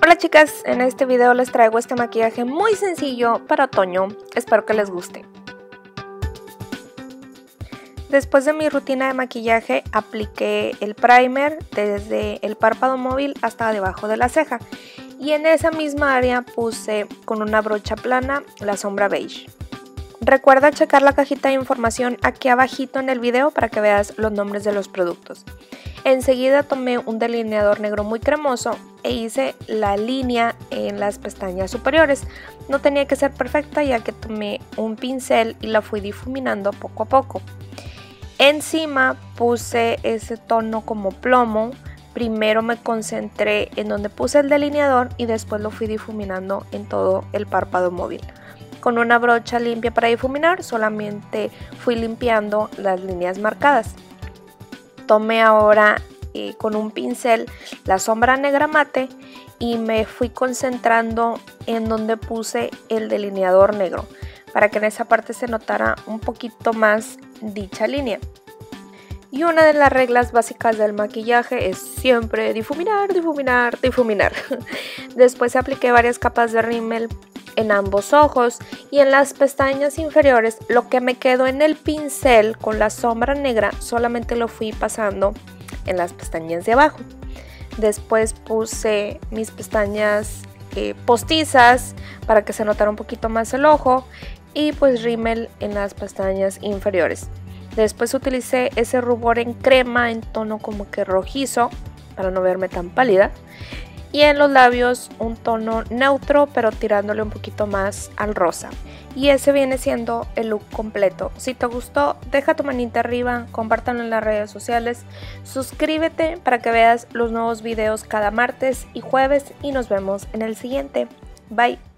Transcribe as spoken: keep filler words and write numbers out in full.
Hola chicas, en este video les traigo este maquillaje muy sencillo para otoño, espero que les guste. Después de mi rutina de maquillaje apliqué el primer desde el párpado móvil hasta debajo de la ceja y en esa misma área puse con una brocha plana la sombra beige. Recuerda checar la cajita de información aquí abajito en el video para que veas los nombres de los productos. Enseguida tomé un delineador negro muy cremoso e hice la línea en las pestañas superiores. No tenía que ser perfecta ya que tomé un pincel y la fui difuminando poco a poco. Encima puse ese tono como plomo. Primero me concentré en donde puse el delineador y después lo fui difuminando en todo el párpado móvil. Con una brocha limpia para difuminar solamente fui limpiando las líneas marcadas. Tomé ahora eh, con un pincel la sombra negra mate y me fui concentrando en donde puse el delineador negro para que en esa parte se notara un poquito más dicha línea. Y una de las reglas básicas del maquillaje es siempre difuminar, difuminar, difuminar. Después apliqué varias capas de rímel en ambos ojos y en las pestañas inferiores. Lo que me quedó en el pincel con la sombra negra solamente lo fui pasando en las pestañas de abajo. Después puse mis pestañas eh, postizas para que se notara un poquito más el ojo y pues rímel en las pestañas inferiores. Después utilicé ese rubor en crema en tono como que rojizo para no verme tan pálida. Y en los labios un tono neutro pero tirándole un poquito más al rosa. Y ese viene siendo el look completo. Si te gustó, deja tu manita arriba, compártelo en las redes sociales. Suscríbete para que veas los nuevos videos cada martes y jueves y nos vemos en el siguiente. Bye.